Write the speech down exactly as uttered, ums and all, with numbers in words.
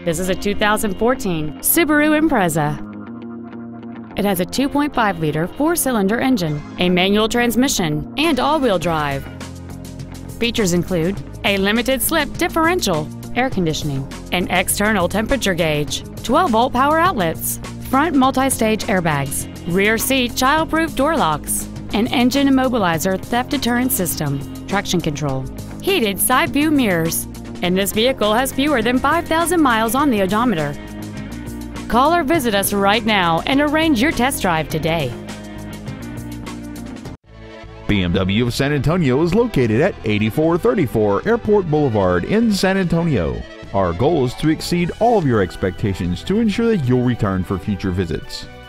This is a two thousand fourteen Subaru Impreza. It has a two point five liter four-cylinder engine, a manual transmission, and all-wheel drive. Features include a limited-slip differential, air conditioning, an external temperature gauge, twelve volt power outlets, front multi-stage airbags, rear seat child-proof door locks, an engine immobilizer theft deterrent system, traction control, heated side view mirrors, and this vehicle has fewer than five thousand miles on the odometer. Call or visit us right now and arrange your test drive today. B M W of San Antonio is located at eighty-four thirty-four Airport Boulevard in San Antonio. Our goal is to exceed all of your expectations to ensure that you'll return for future visits.